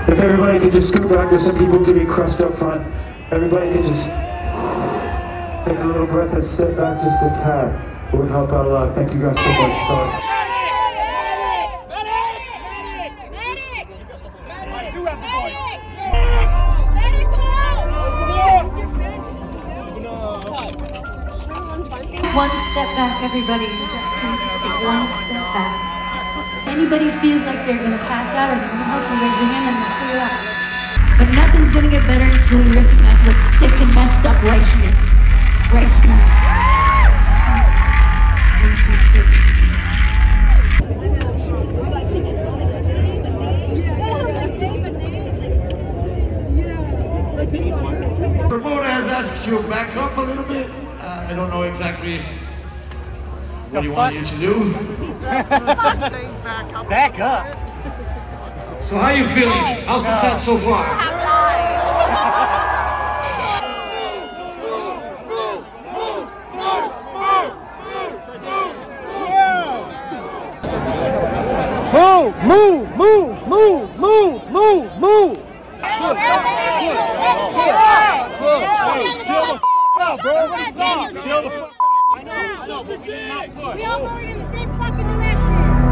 If everybody could just scoot back, there's some people getting crushed up front. Everybody could just take a little breath and step back just a tad. It would help out a lot. Thank you guys so much. Sorry. One step back, everybody. Can we just take one step back? Anybody feels like they're gonna pass out or they need help, you raise your hand and they'll clear out. But nothing's gonna get better until we recognize what's sick and messed up right here. Right here. I'm so sick. The promoter has asked you to back up a little bit. I don't know exactly what he wanted you to do. Back up. So how are you feeling? How's the set so far? Move, move, move, move, move, move, move. Chill the f*** out, bro. Chill the f*** out. I know, but we're not pushed. We all going in the same fucking direction.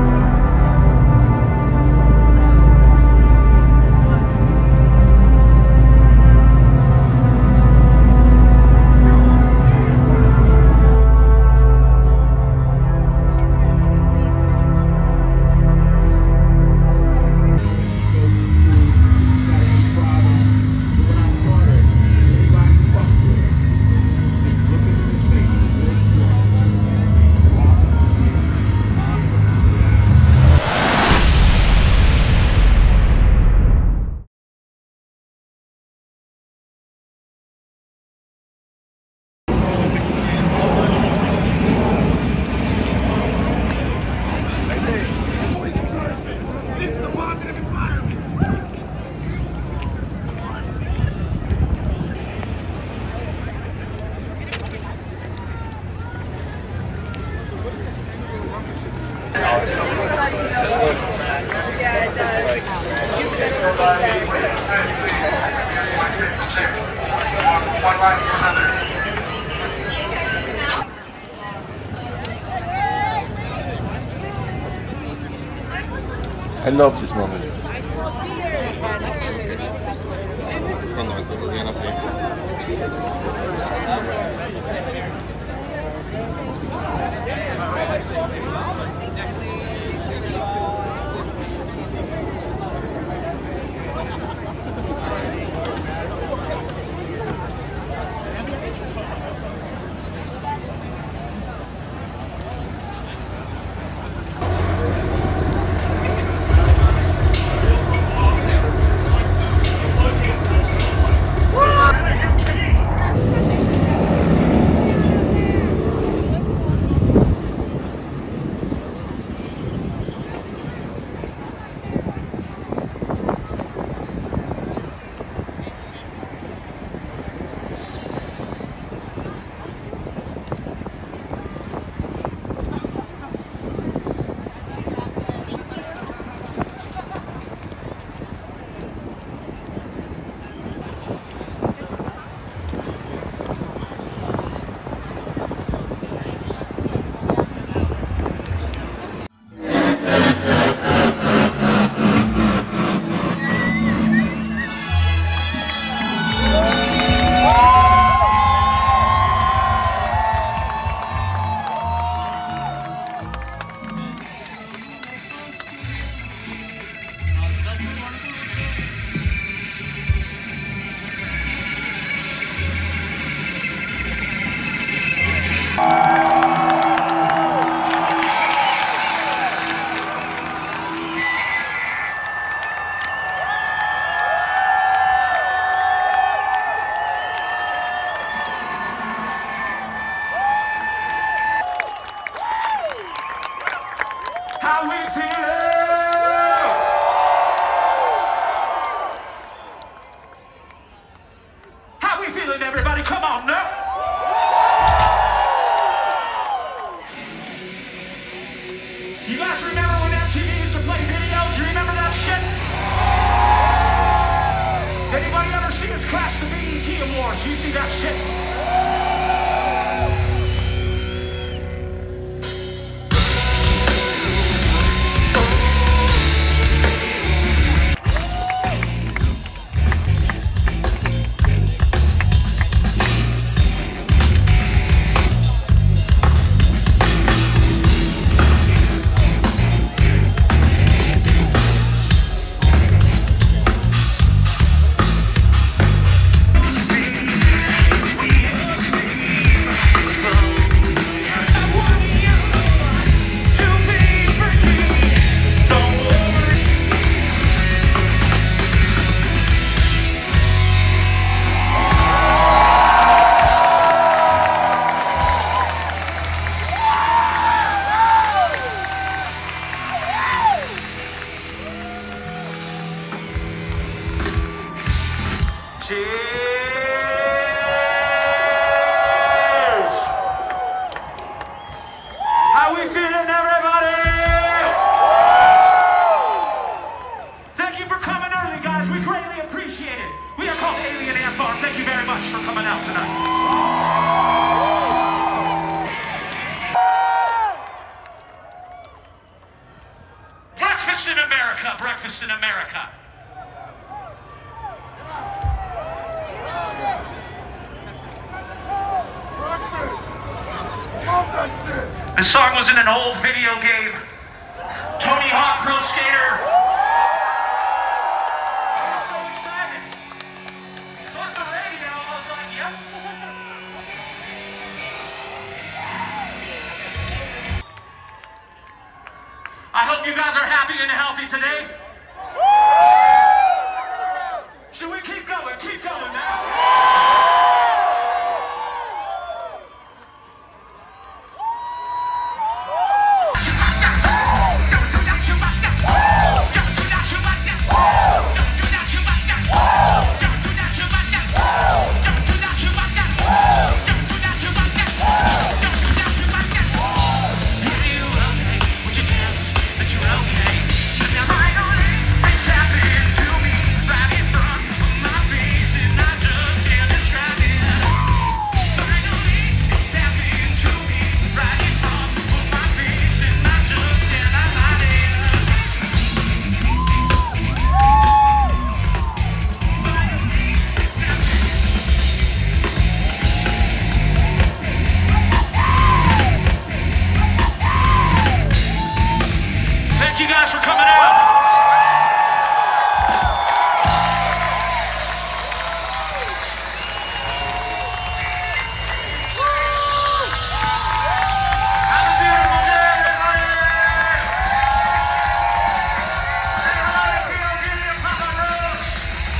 Yeah, it does. I love this moment. Es cuando las cosas llegan así. How we feeling? How we feeling, everybody? Come on now. You guys remember when MTV used to play videos? You remember that shit? ever see us crash the BET Awards? You see that shit? How we feeling, everybody? Thank you for coming early, guys. We greatly appreciate it. We are called Alien Ant Farm. Thank you very much for coming out tonight. Breakfast in America. Breakfast in America. This song was in an old video game. Tony Hawk Pro Skater. I was so excited. It's on the radio. I was like, yep. I hope you guys are happy and healthy today. Should we keep going? Keep going now. Thank you guys for coming out. Have a beautiful day, everybody. Say hello to POD and Papa Rose.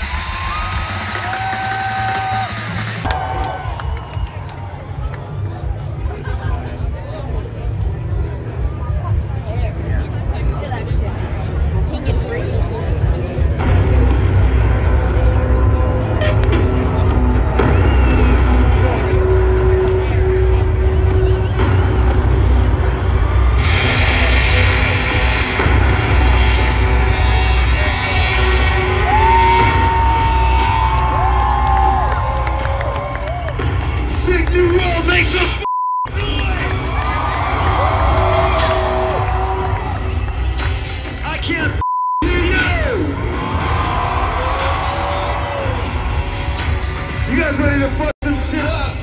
Make some noise! I can't hear you! You guys ready to fuck some shit up?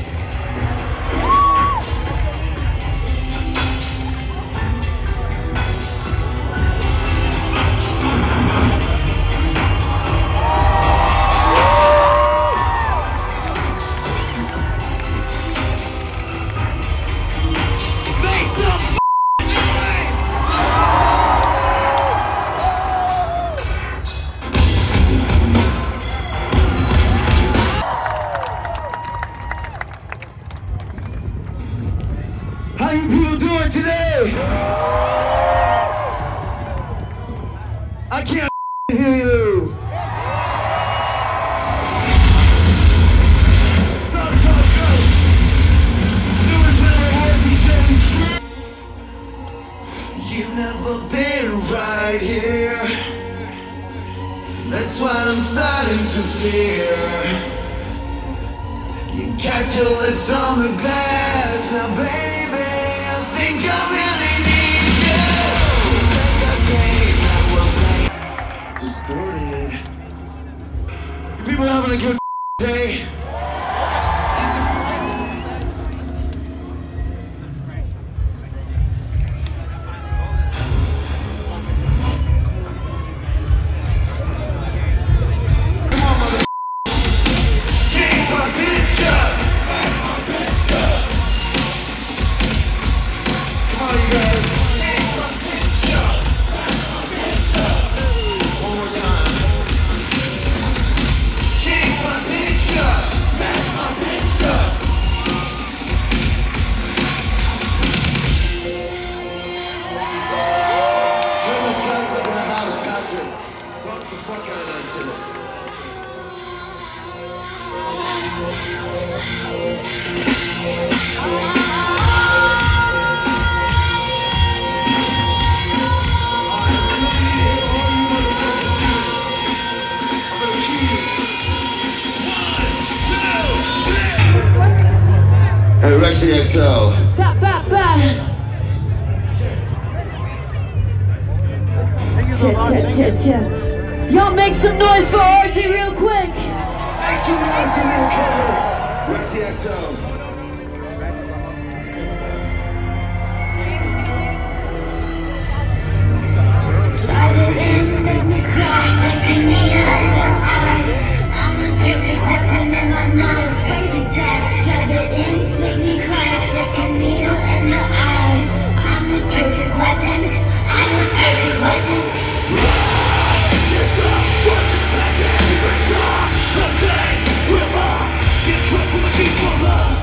How you people doing today? I can't hear you. You've never been right here. That's what I'm starting to fear. You got your lips on the glass. Now baby, I think I really need you. Take a game that we'll play distorted. You people having a good day? Hey, Rexy XL. Y'all make some noise for RG real quick. Make some noise for Lil Kevin. Rexy XL. Drive it in, make me cry like a needle in the eye. I'm a perfect weapon and I'm not afraid to die. Drive it in, make me cry like a needle in the eye. I'm a perfect weapon, I'm a perfect weapon. Get up, watch it back and reach on. Let's say we're on. Get quick for the people love.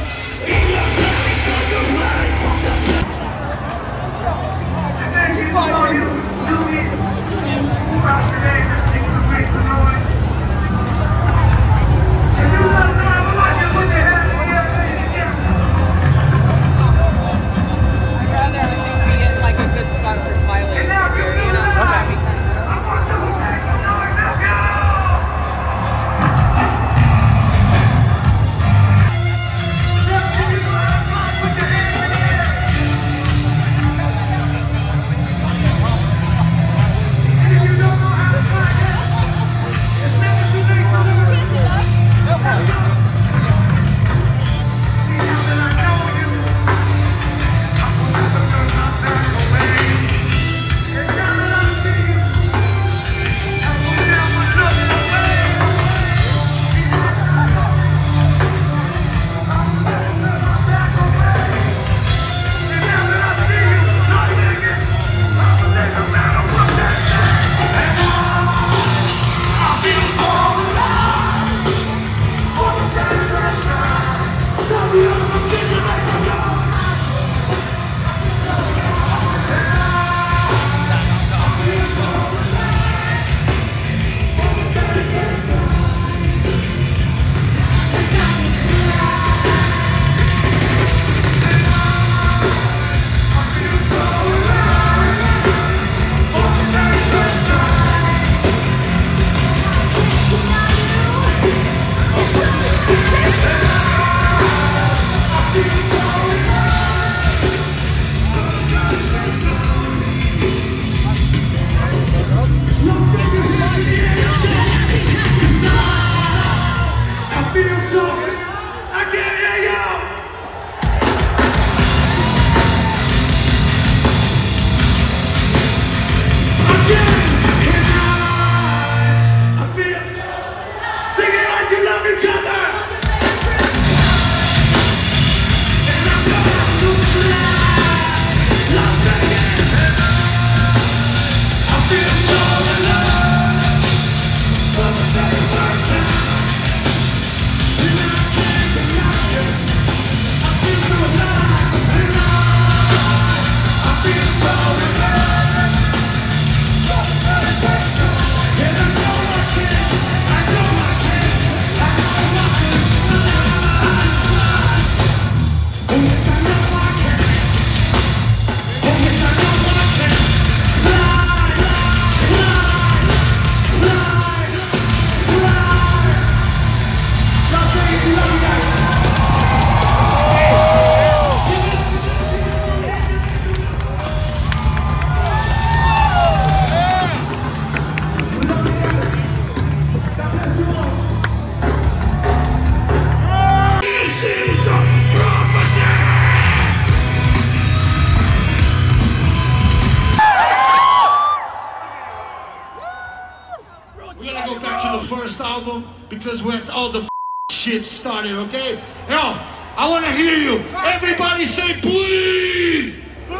microphone because that's all the shit started, okay? Yo, I want to hear you. Everybody say bleed!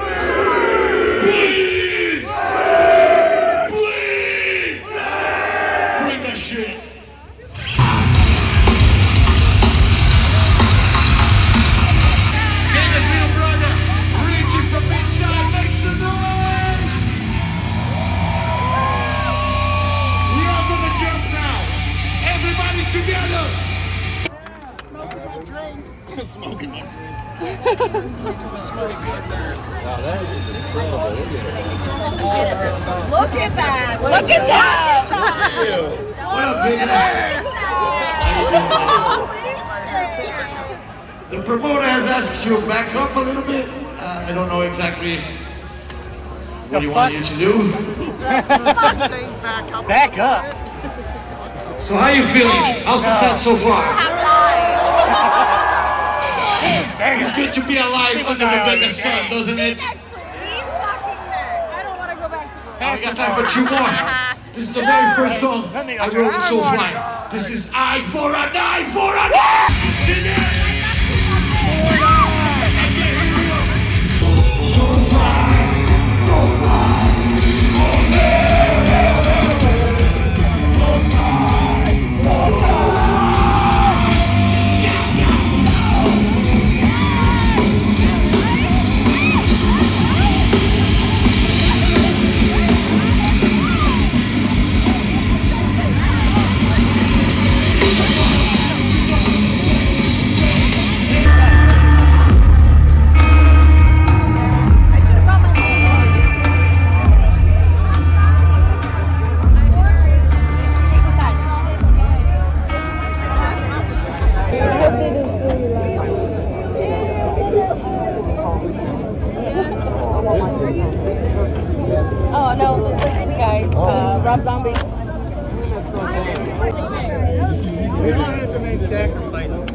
Bleed! Bleed! Bring that shit. Dana's little brother, reaching from inside, make some noise! We are gonna jump now. Everybody together! Smoking a drink. Smoking a drink. Wow, that is incredible. Look at that! Look at that! What up, big The promoter has asked you to back up a little bit. I don't know exactly what he wanted you to do. Back up. So how you feeling? How's the set so far? It's good to be alive under the Vegas sun, doesn't it? I don't want to go back to work. We got time for 2 more. This is the very first song I wrote in Soulfly. This is I for a Die for a Die! Sing it! Oh no, the guy, Rob Zombie. We don't have to make sacrifices.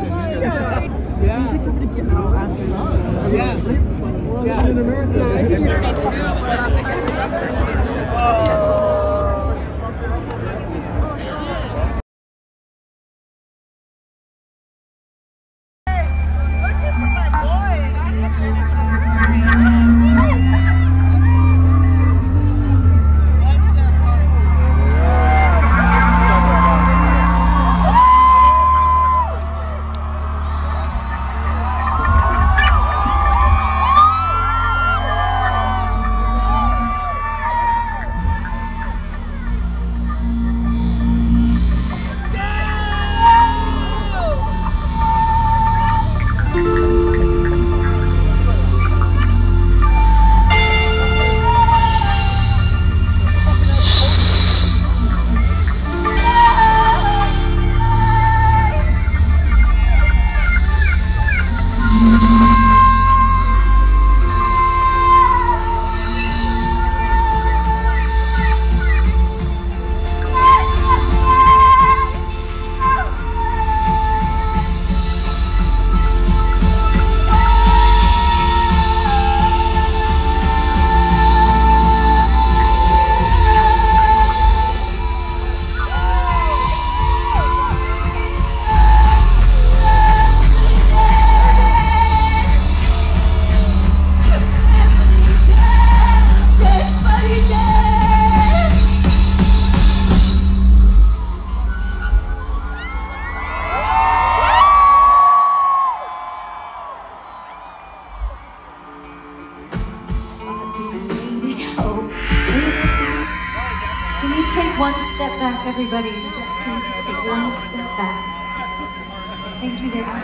Can you take one step back, everybody? Can you just take one step back? Thank you, guys.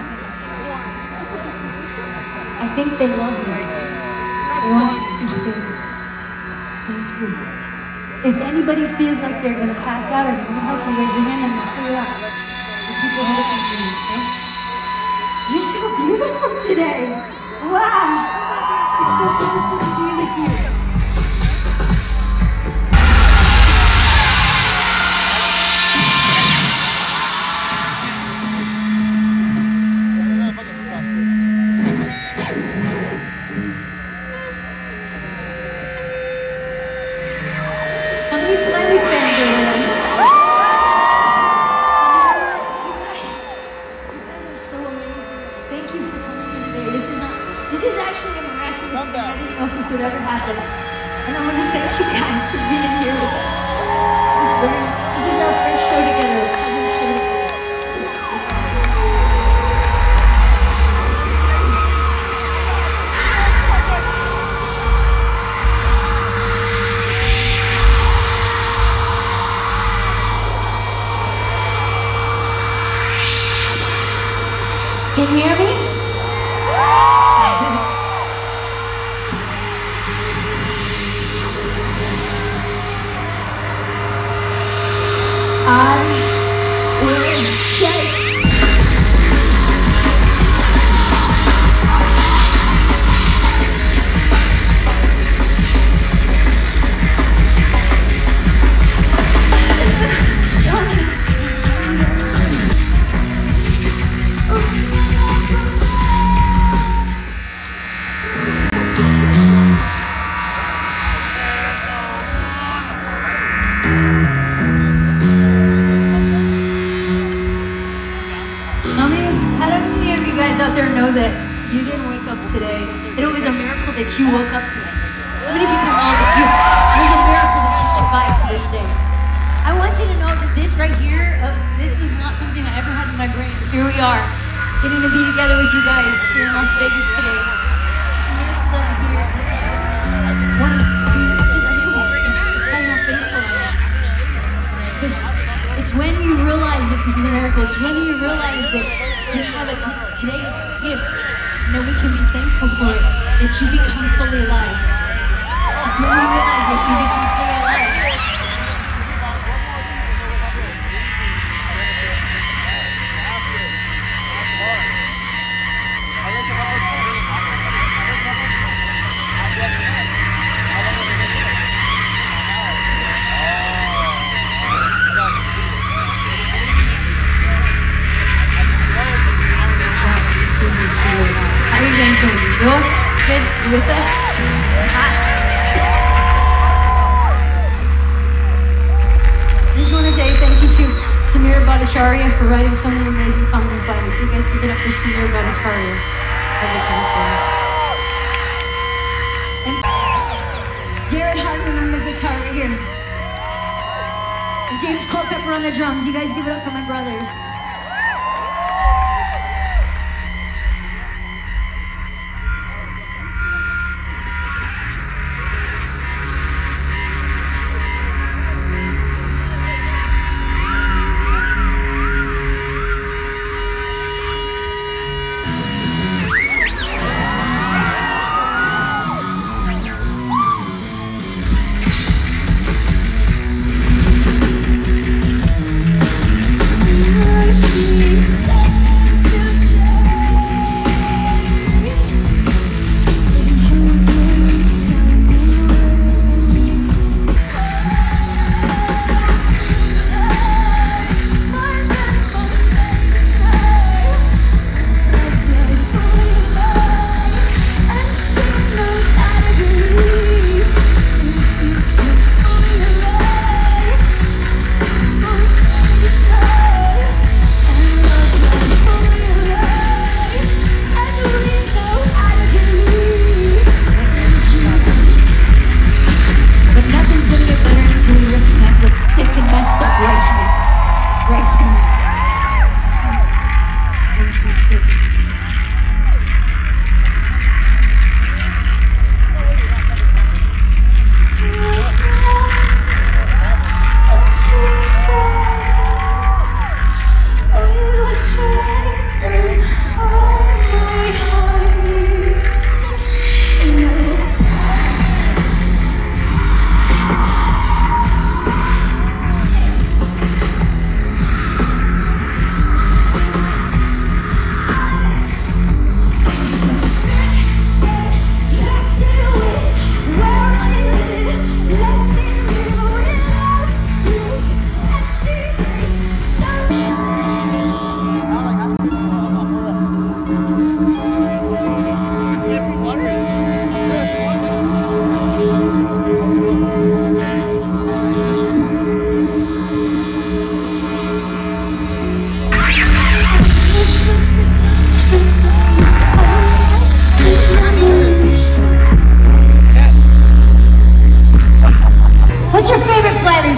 I think they love you. They want you to be safe. Thank you. If anybody feels like they're going to pass out or they need help, you raise your hand and they'll pull you out. The people are looking for you, okay? You're so beautiful today. Wow. It's so beautiful to be with you. How many Flemmy fans are there? ever happened. And I want to thank you guys for being here with us. This is our first show together, a public show together. Can you hear me? I will say out there know that you didn't wake up today. It was a miracle that you woke up today. How many people know that it was a miracle that you survived to this day? I want you to know that this right here, this was not something I ever had in my brain. Here we are, getting to be together with you guys here in Las Vegas today. It's a miracle that I'm here. I just want to be, just how thankful I am. Because it's when you realize that this is a miracle, it's when you realize that you have today's gift, and that we can be thankful for it, that you become fully alive. It's when you realize that you become fully alive. How are you guys doing? Good? Good? You with us? It's hot. I just want to say thank you to Samir Bhattacharya for writing so many amazing songs and fighting. You guys give it up for Samir Bhattacharya every time for me. And Jared Hartman on the guitar right here. And James Culpepper on the drums. You guys give it up for my brothers.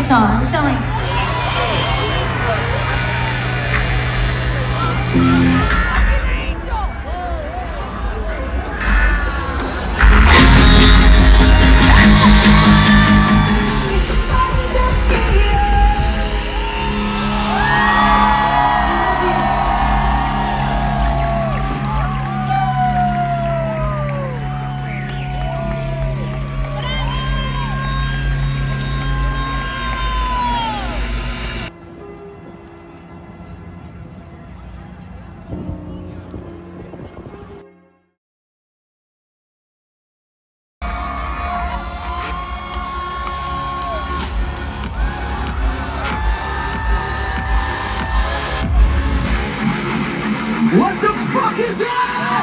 song. I'm telling you. What the fuck is that?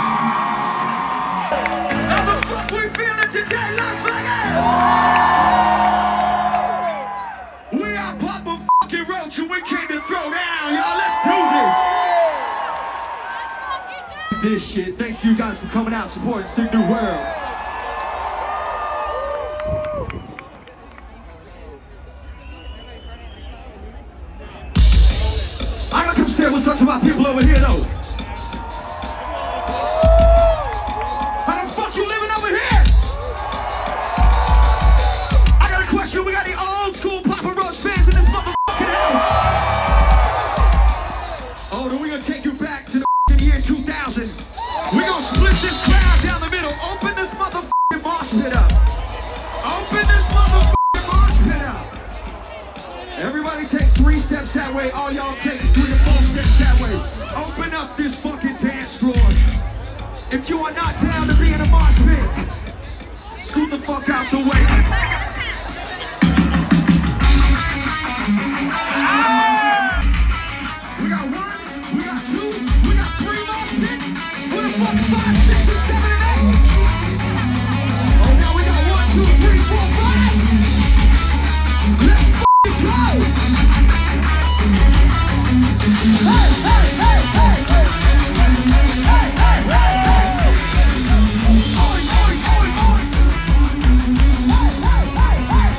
How the fuck we feeling today, Las Vegas? We are Papa fucking Roach and we came to throw down, y'all. Let's do this. This shit. Thanks to you guys for coming out, supporting Sick New World. I gotta come say what's up to my people over here, though. How the fuck you living over here? I got a question. We got the old school Papa Roach fans in this motherfucking house. Oh, then we gonna take you back to the year 2000. We gonna split this crowd down the middle. Open this motherfucking mosh pit up. Open this motherfucking mosh pit up. Everybody take 3 steps that way. All y'all take 3 or 4 steps that way. Open up this fucking dance floor. If you are not down to be in a mosh pit, scoot the fuck out the way. We got 1, we got 2, we got 3 mosh pits. Who the fuck 5, 6, and 7, and 8? Oh, now we got 1, 2, 3, 4, 5. Let's fucking go. Hey, hey, hey, hey, hey. Hey, hey, hey, hey. Oi, oi, oi, oi. Hey, hey, hey, hey.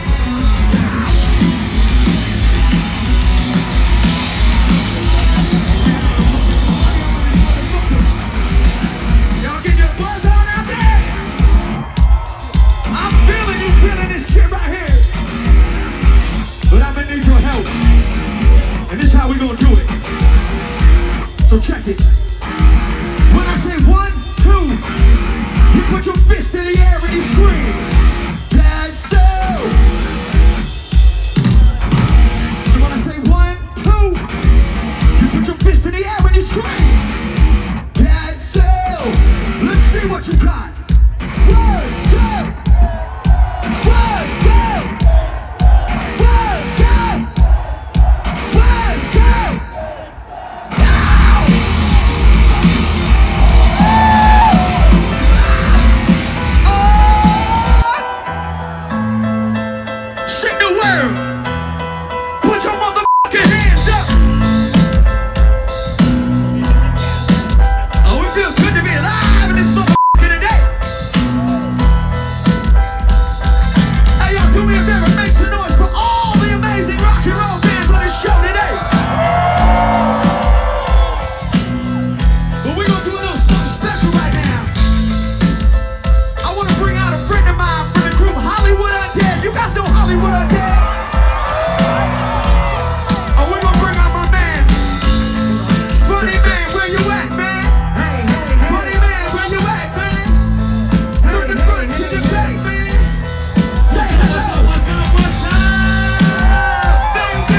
Y'all get your buzz on out there? I'm feeling you feeling this shit right here. But I'm gonna need your help. And this is how we gonna do it. So check it. When I say 1, 2, you put your fist in the air and you scream. That's so. So when I say 1, 2, you put your fist in the air and you scream. That's so. Let's see what you got. 1, 2. 1, 2. 1, 2. 1, 2. Shake the world. Put your motherfucking hands up. Oh, it feels good to be alive in this motherfucking today. Hey, y'all, do me a favor, make some noise for all the amazing rock and roll fans on this show today. But we're gonna do a little something special right now. I want to bring out a friend of mine from the group Hollywood Undead. You guys know Hollywood Undead? Oh, we're gonna bring out my man. Funny man, where you at, man? Funny man, where you at, man? From the front to the back, man. Say hello. What's up, what's up? Baby.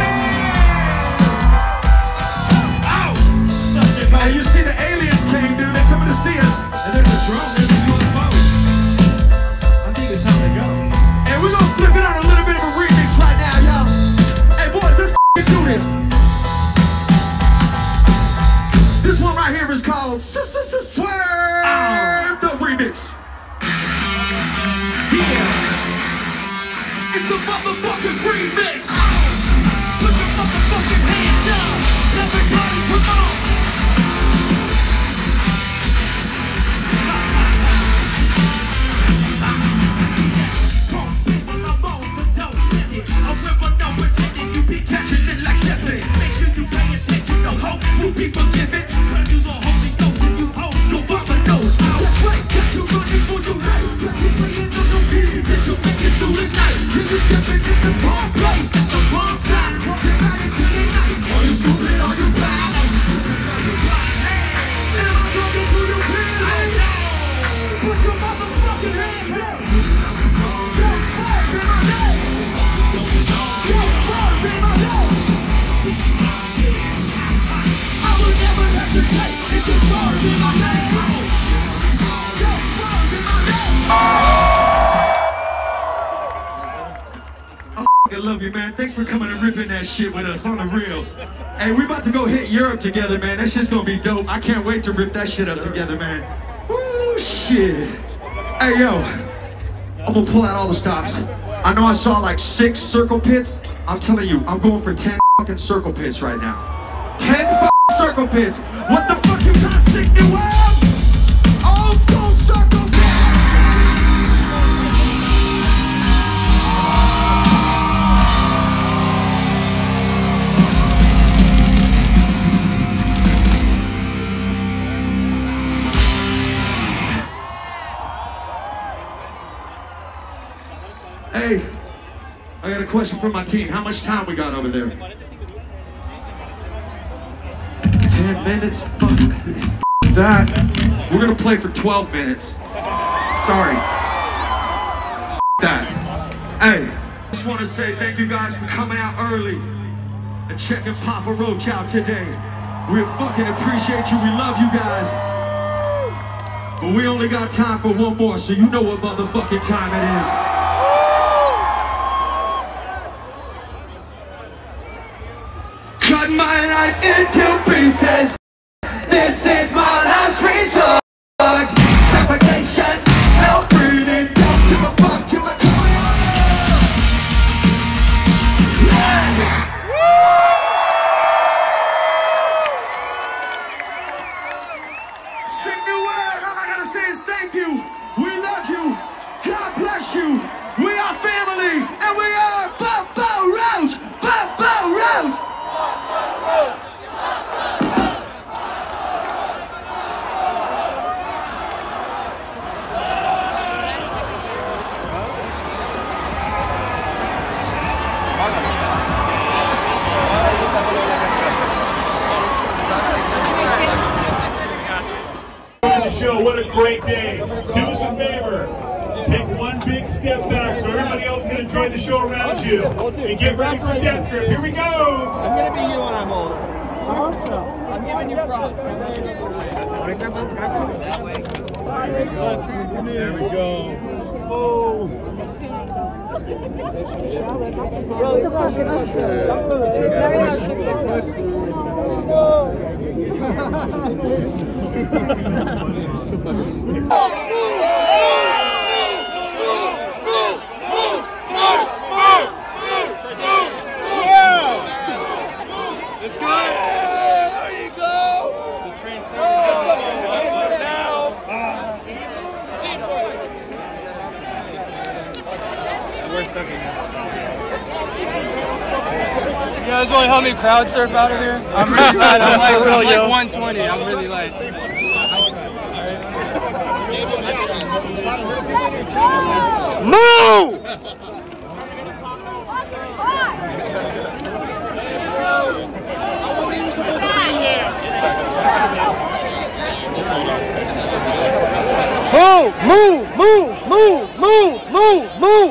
Ow. Hey, you see the aliens came, dude. They're coming to see us. And there's a drone, there's a UFO. I think it's how they go. And we're gonna flip it on a little bit of a remix right now, y'all. Hey, boys, let's do this. This one right here is called Swerve the Remix. Yeah. It's the motherfucking remix. Put your motherfucking hands up. Everybody, come on. Most people are bold, but don't spend it. I love you, man. Thanks for coming and ripping that shit with us on the real. Hey, we about to go hit Europe together, man. That shit's gonna be dope. I can't wait to rip that shit up together, man. Woo, shit. Hey, yo, I'm gonna pull out all the stops. I know I saw like 6 circle pits. I'm telling you, I'm going for 10 fucking circle pits right now. 10 fucking circle pits. What the fuck you got, sick new world? All full circle pits. Hey, I got a question from my team. How much time we got over there? 10 minutes? Fuck that. We're gonna play for 12 minutes. Sorry. That. Hey, I just want to say thank you guys for coming out early and checking Papa Roach out today. We fucking appreciate you. We love you guys. But we only got time for one more, so you know what motherfucking time it is. Cut my life into pieces. This is my last resort. Suffocation, hell breathing. Don't give a fuck, give a Sick new word. All I gotta say is thank you. We love you. God bless you. We are family, and we are Papa Roach. Papa Roach. Show, what a great day. Do us a favor. Take one big step back so everybody else can enjoy the show around you. And get ready for Death Trip. Here we go. I'm going to be you when I'm older. I'm giving you props. There we go. Oh. You guys want to help me crowd surf out of here? I'm really light. I'm like 120. I'm really light. Move! Move! Move! Move! Move! Move! Move! Move!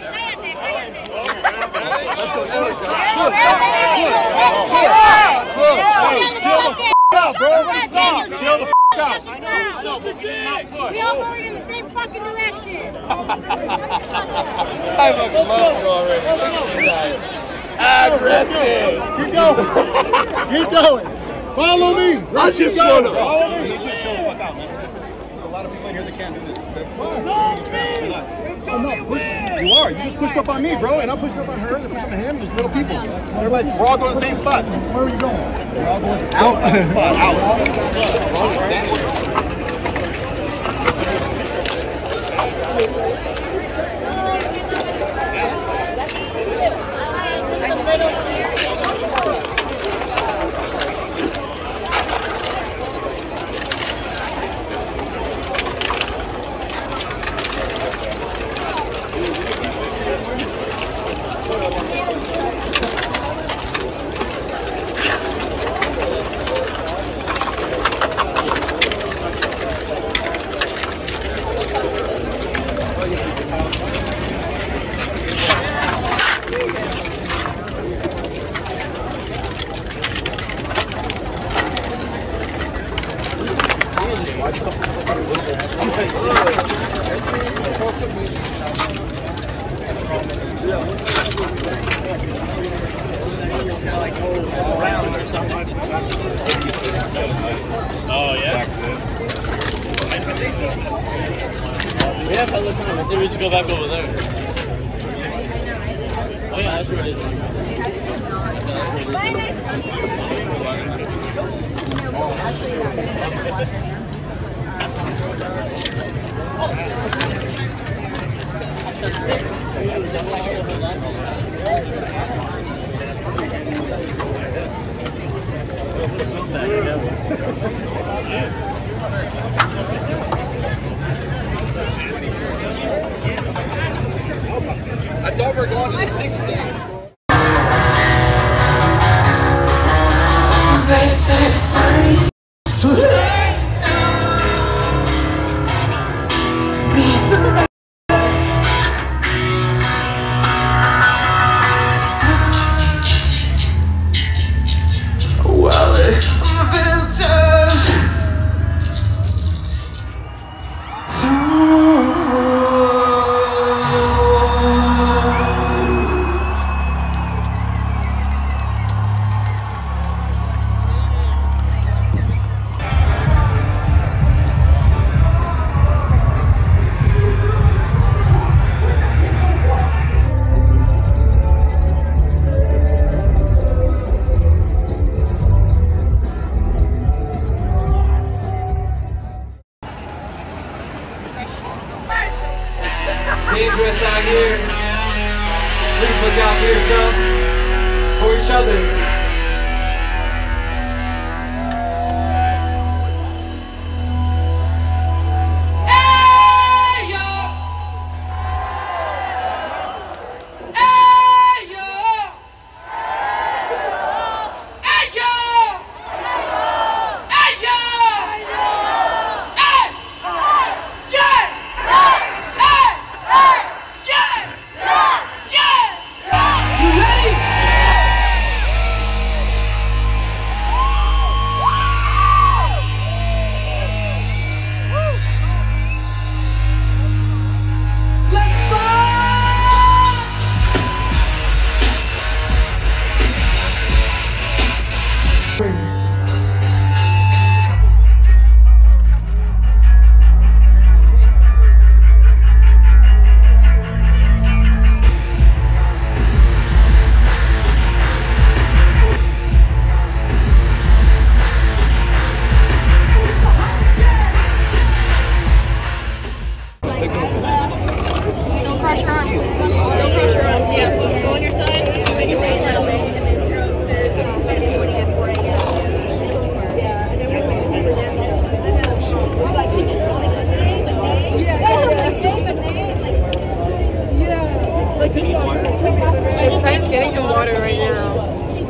Chill the f*** out, bro. Chill the f*** out. We all going in the same fucking direction. I fucking love you already. Aggressive. Keep going. Keep going. Follow me. I just want to. You need to chill the fuck out, man. There's a lot of people in here that can't do this. You are. You just pushed up on me, bro, and I'm pushing up on her, and pushing up on him. There's little people. Everybody, we're all going to the same spot. Where are you going? We're all going to the same spot. Out. Yeah. like whole round or something. Oh yeah. We have hella time. I say we just go back over there. Oh yeah, that's where it is. That's sick. I thought we were going to the 6th stage. They say free. Well, it filters dangerous out here. Please look out for yourself, for each other. It's getting him water right now.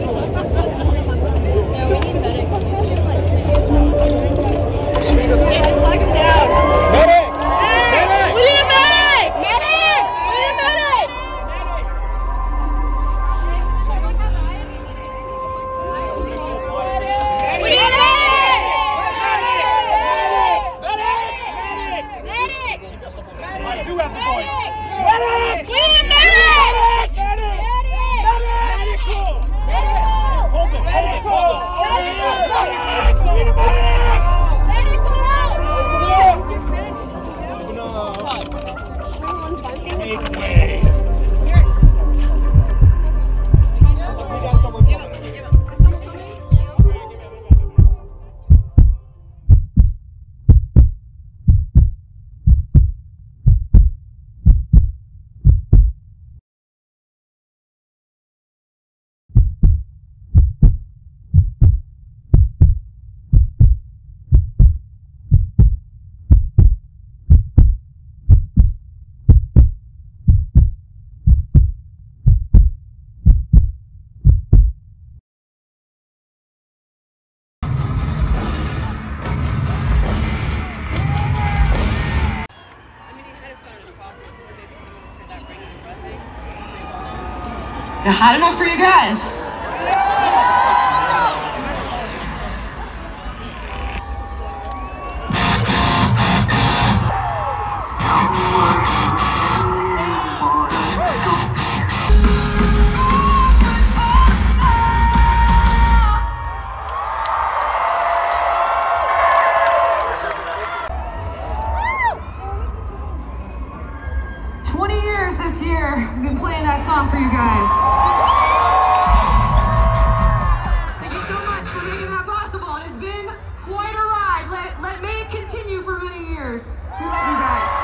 They're hot enough for you guys. We've been playing that song for you guys. Thank you so much for making that possible. It has been quite a ride. May it continue for many years. We love you guys.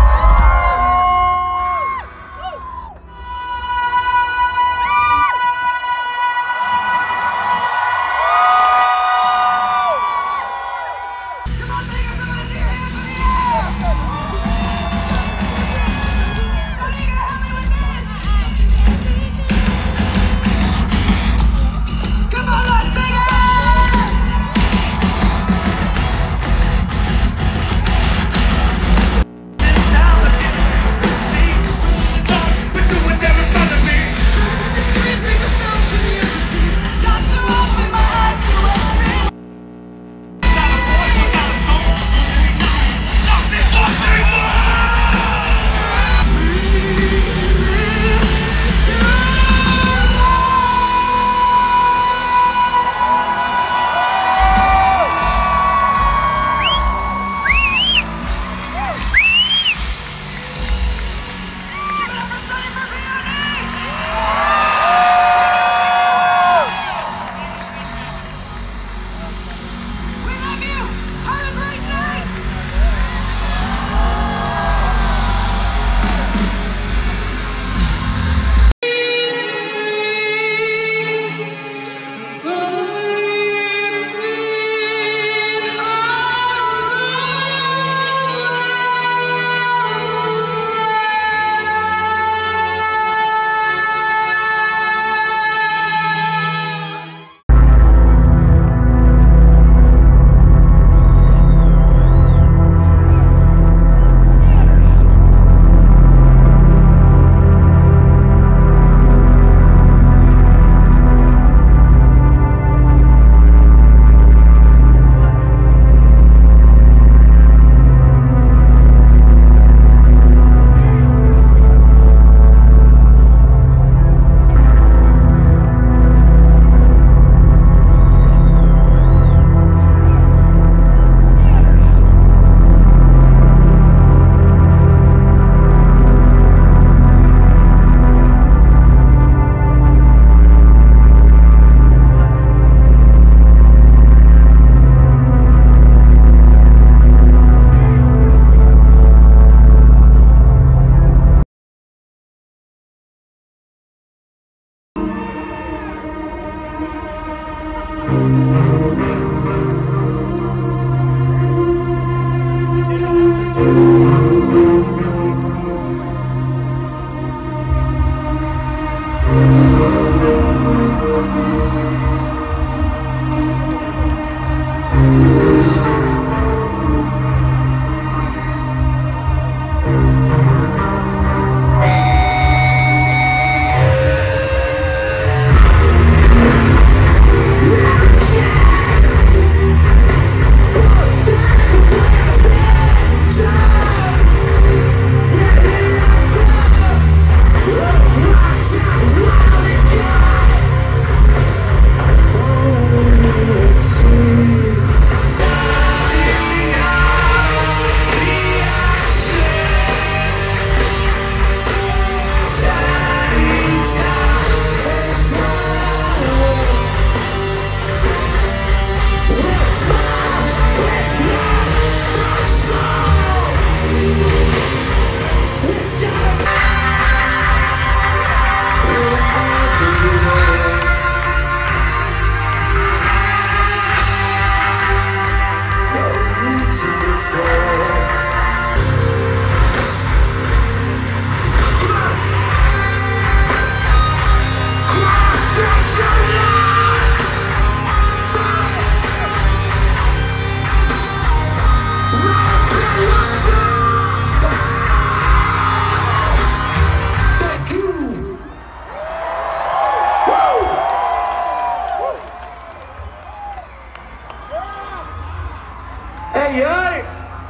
Hey, hey!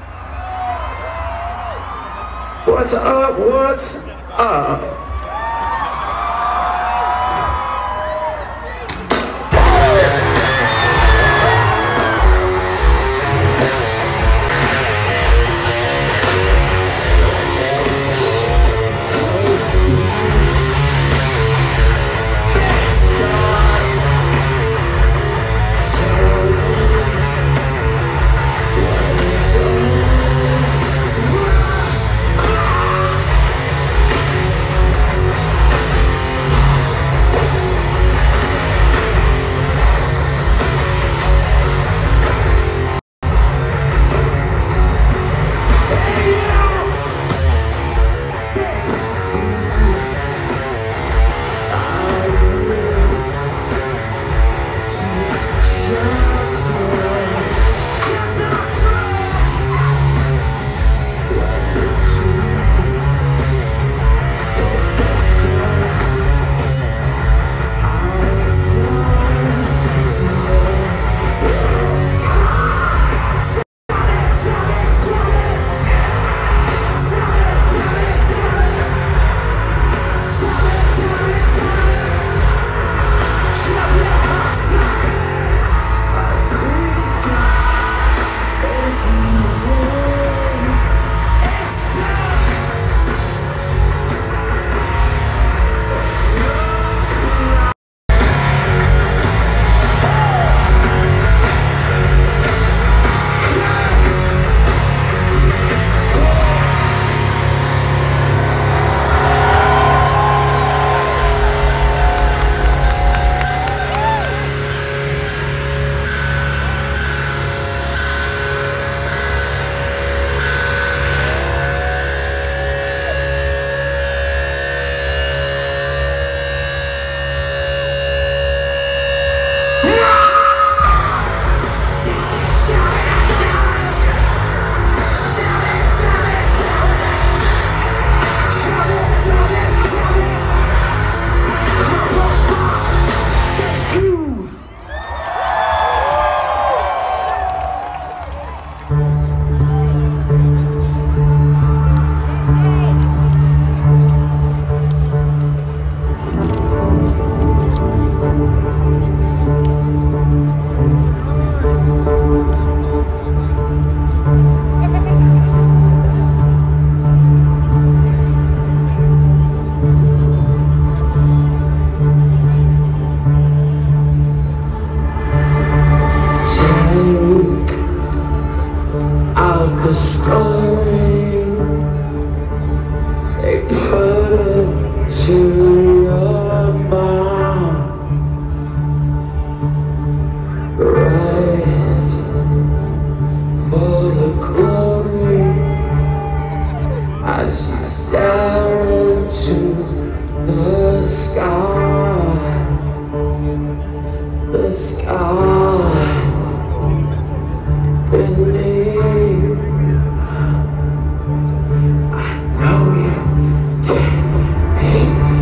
What's up? What's up? The sky beneath. I know you can't be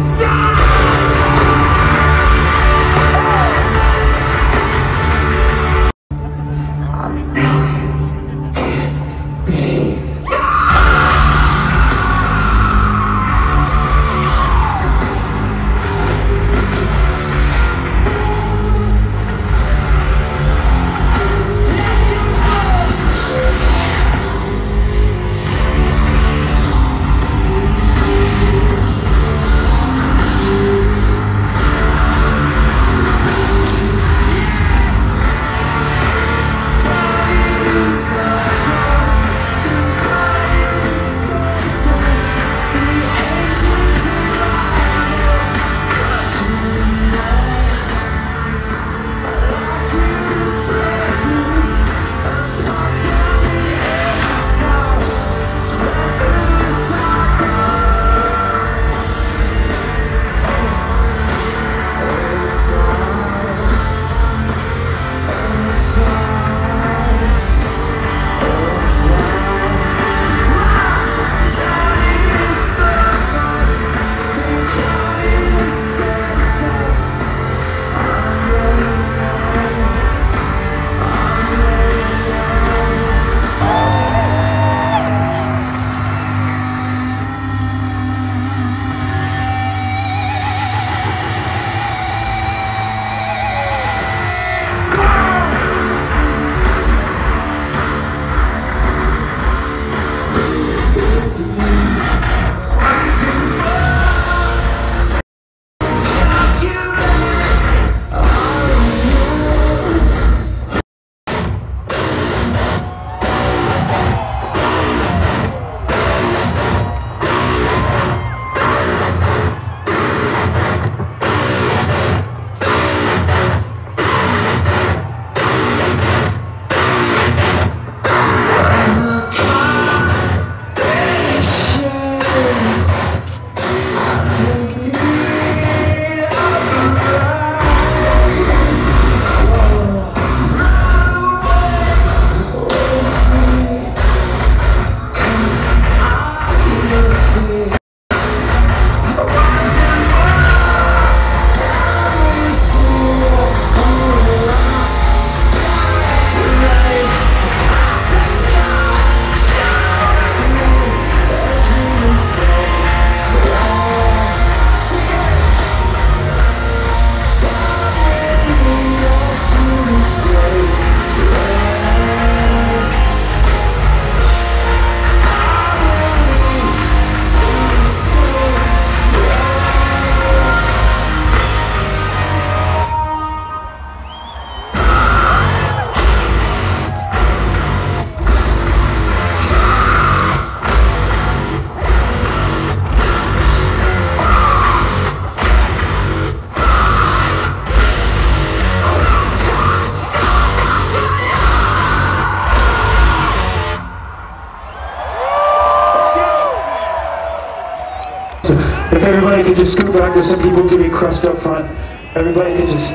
If everybody could just scoot back, there's some people getting crushed up front. Everybody could just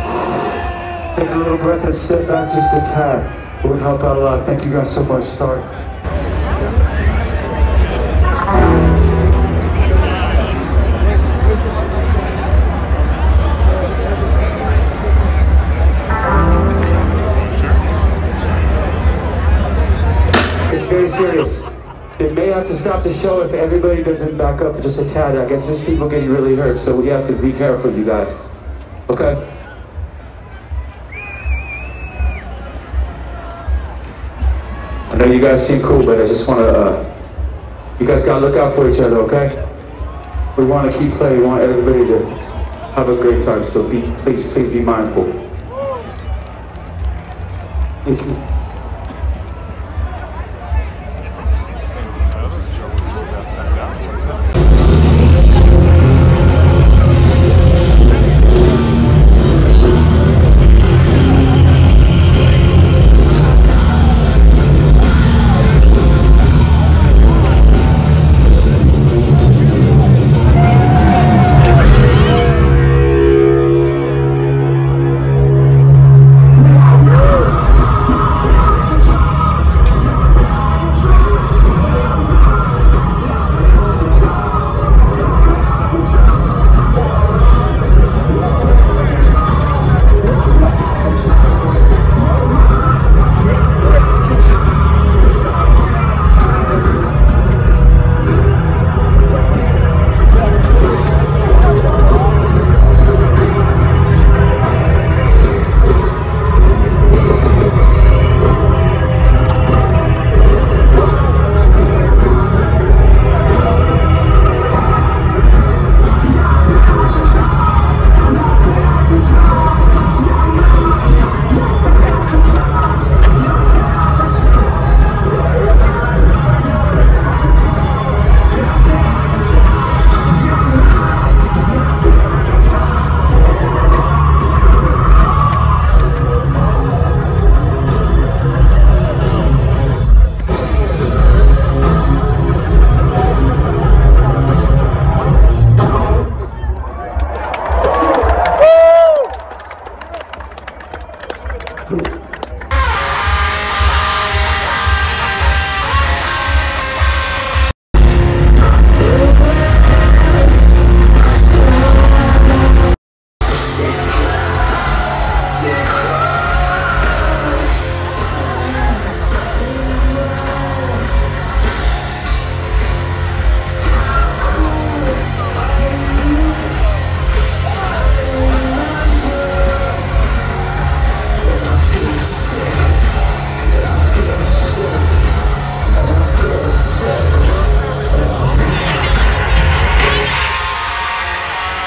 take a little breath and step back just a tad. It would help out a lot. Thank you guys so much. Sorry. It's very serious. They may have to stop the show if everybody doesn't back up just a tad. I guess there's people getting really hurt, so we have to be careful, you guys. Okay? I know you guys seem cool, but I just want to, you guys got to look out for each other, okay? We want to keep playing. We want everybody to have a great time, so please be mindful. Thank you.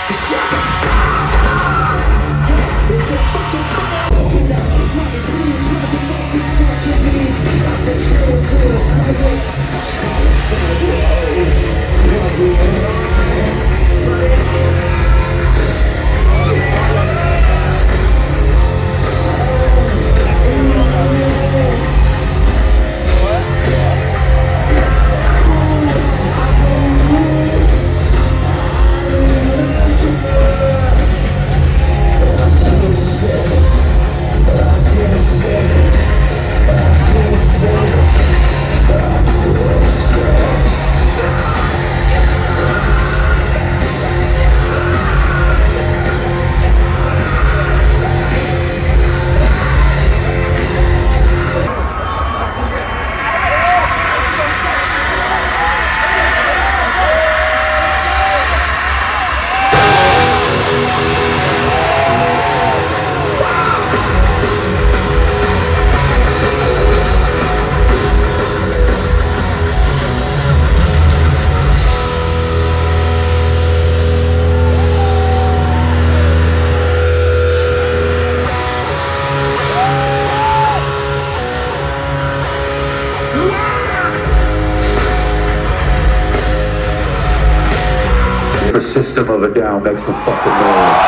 For System of a Down, make some fucking noise.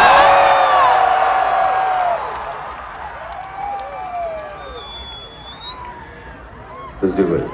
Let's do it.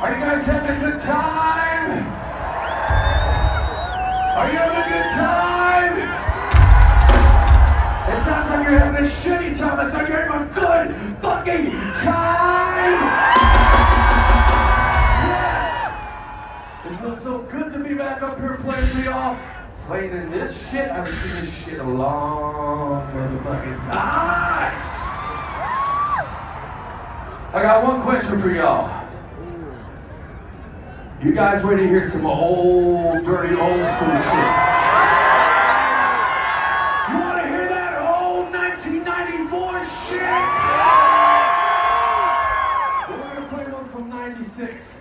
Are you guys having a good time? Are you having a good time? It sounds like you're having a shitty time. It sounds like you're having a good fucking time. Yes. It feels so good to be back up here playing for y'all. Playing in this shit. I haven't seen this shit in a long motherfucking time. I got one question for y'all. You guys ready to hear some old, dirty, old school shit? You want to hear that old 1994 shit? Well, we're going to play one from 96.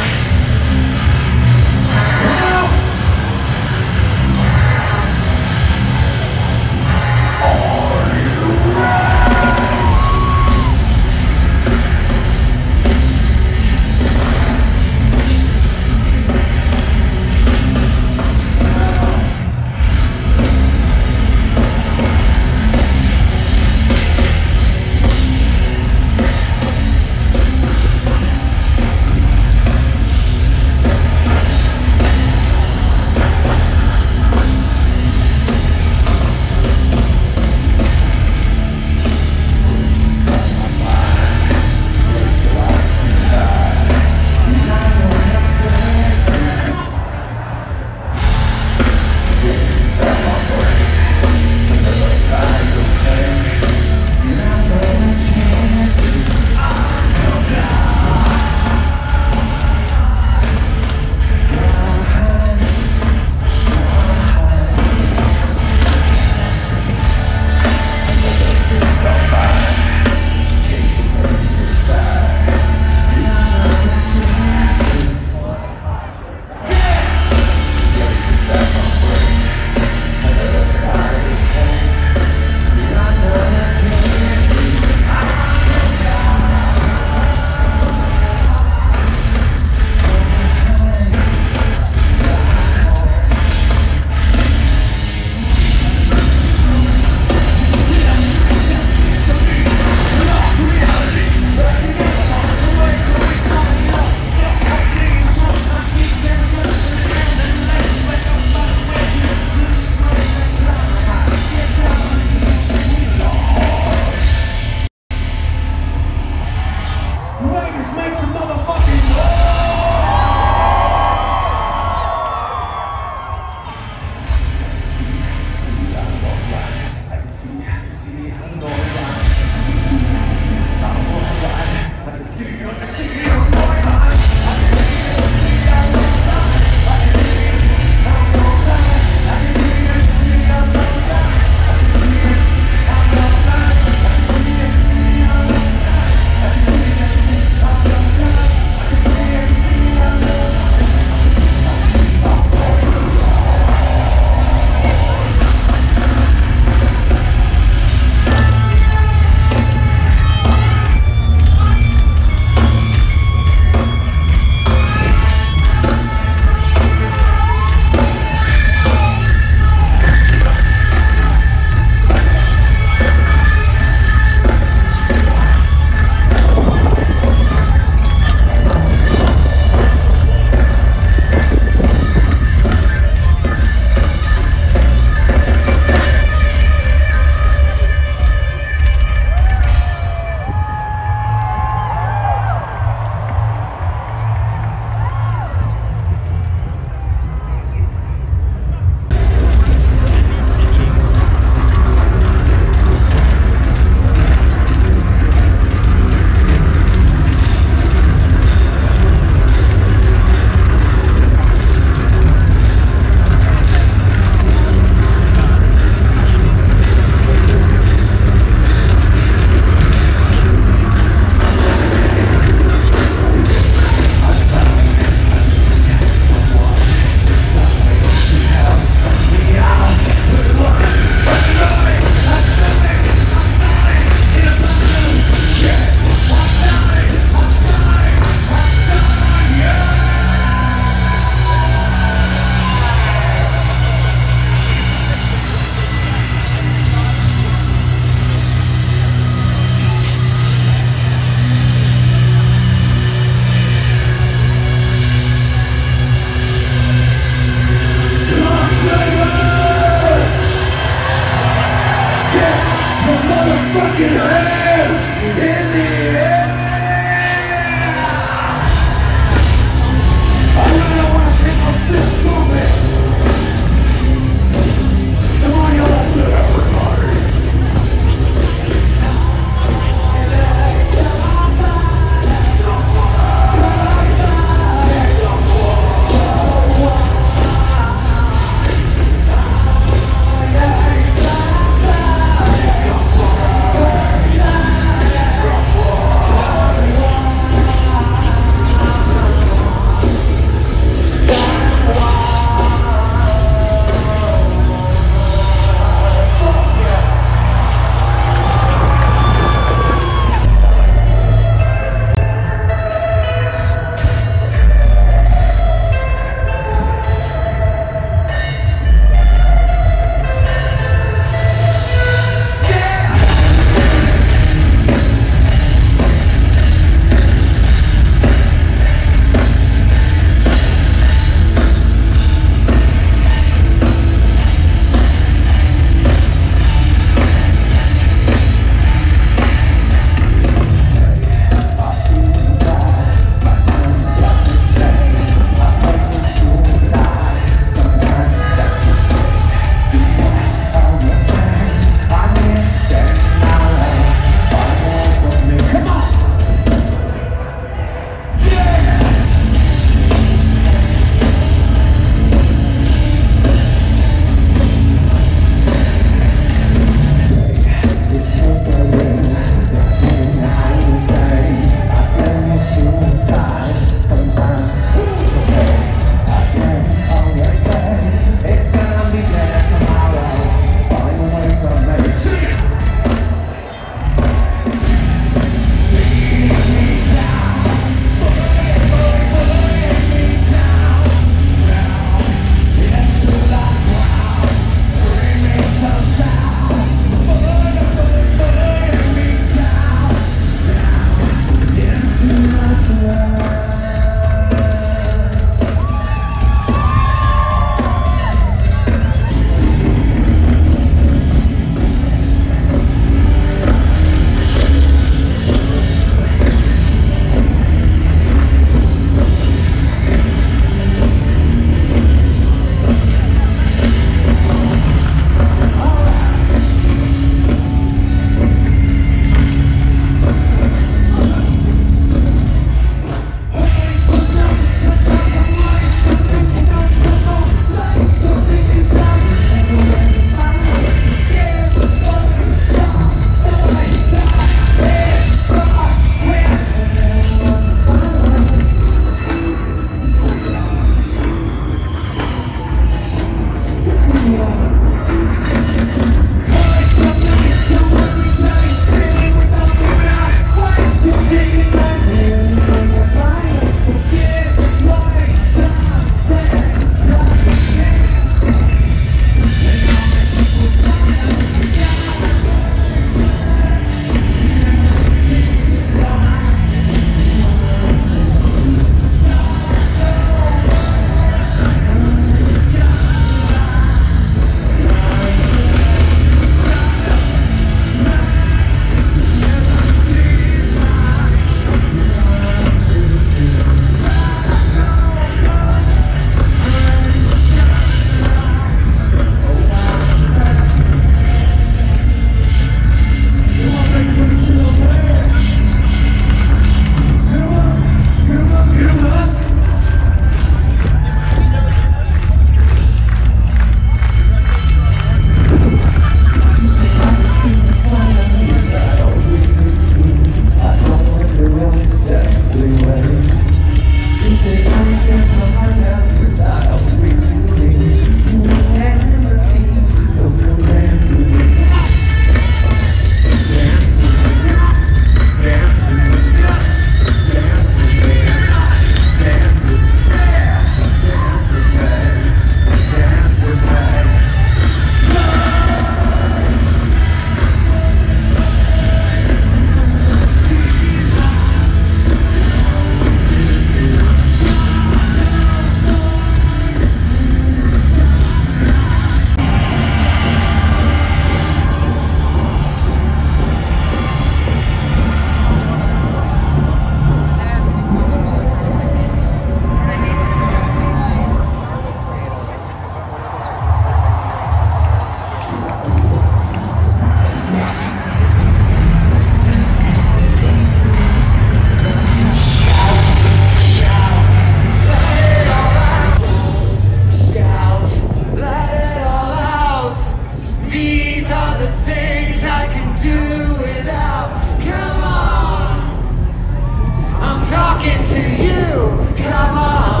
come on.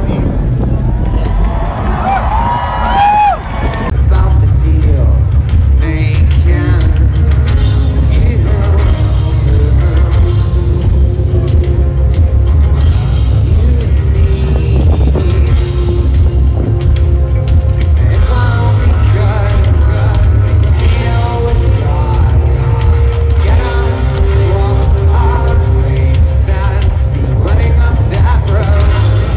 About the deal, making running up that road.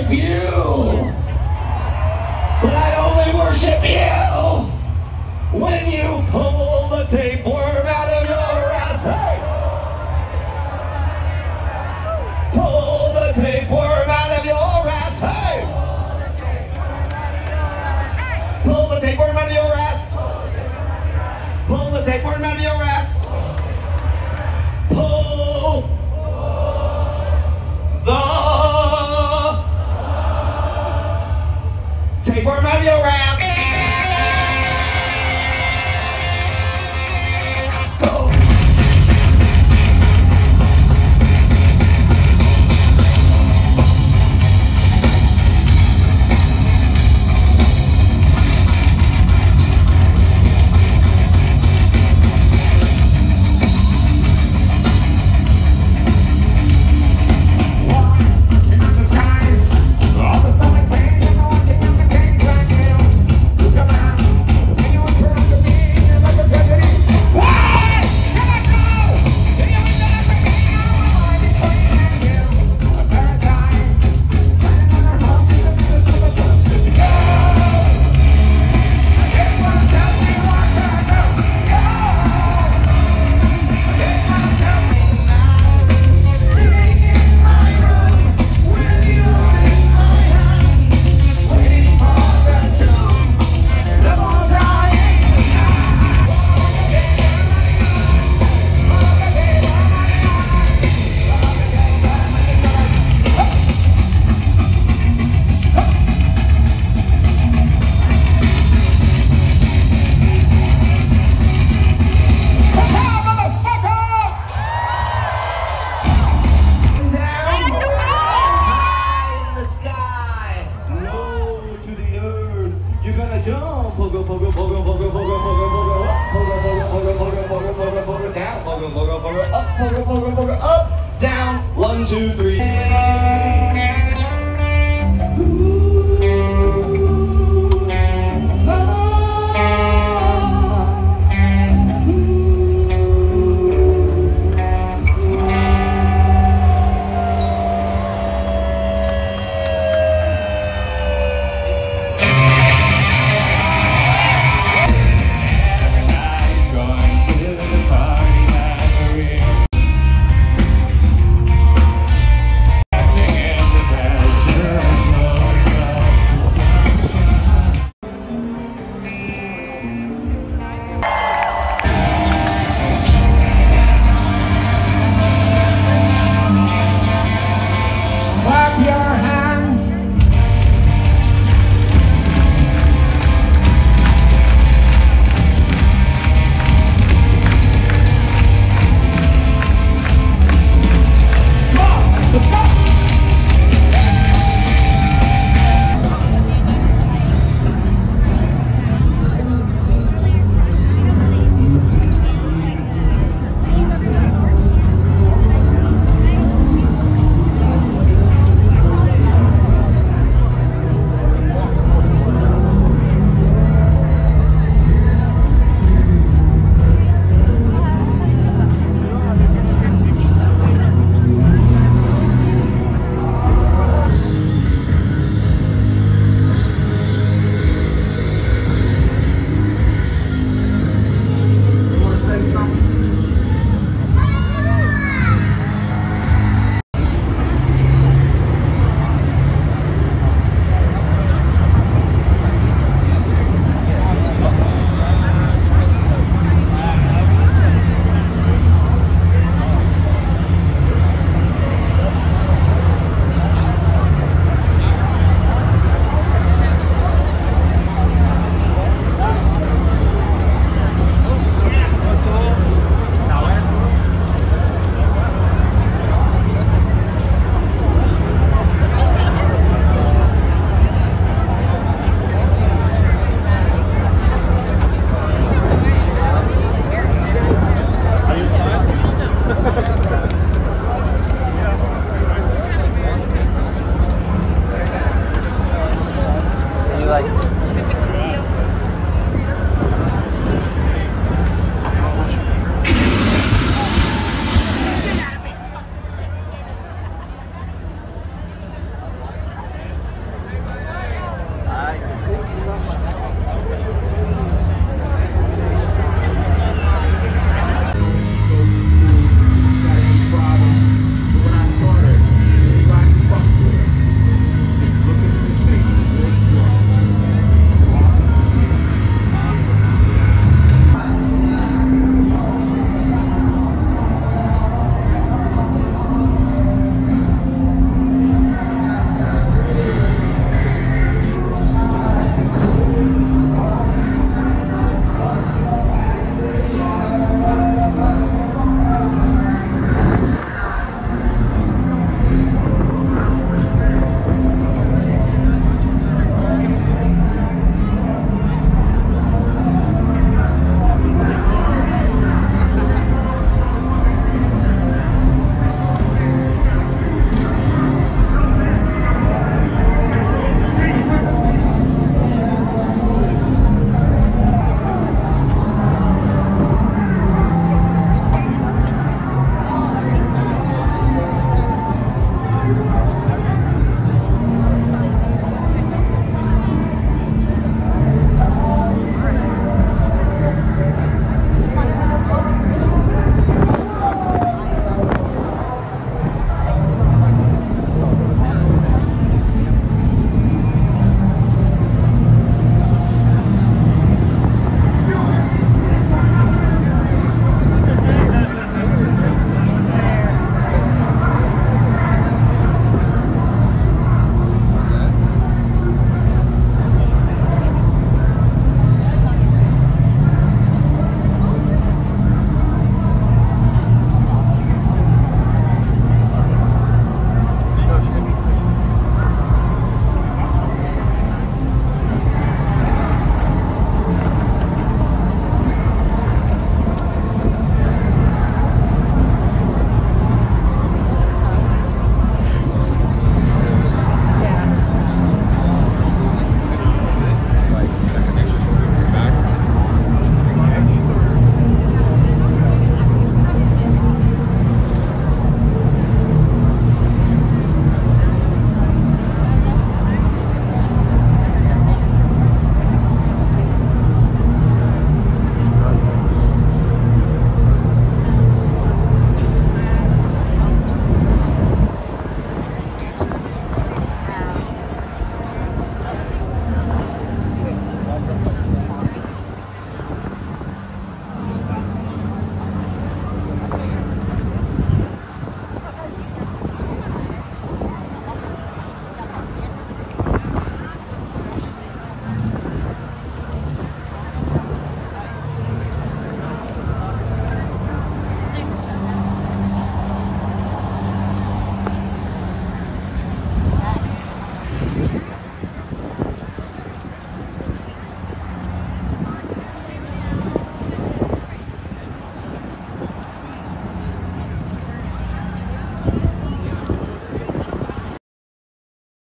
you. But I only worship you when you pull the tapeworm out of your ass. Hey! Pull the tapeworm out of your ass. Hey! Pull the tapeworm out of your ass. Pull the tapeworm out of your ass.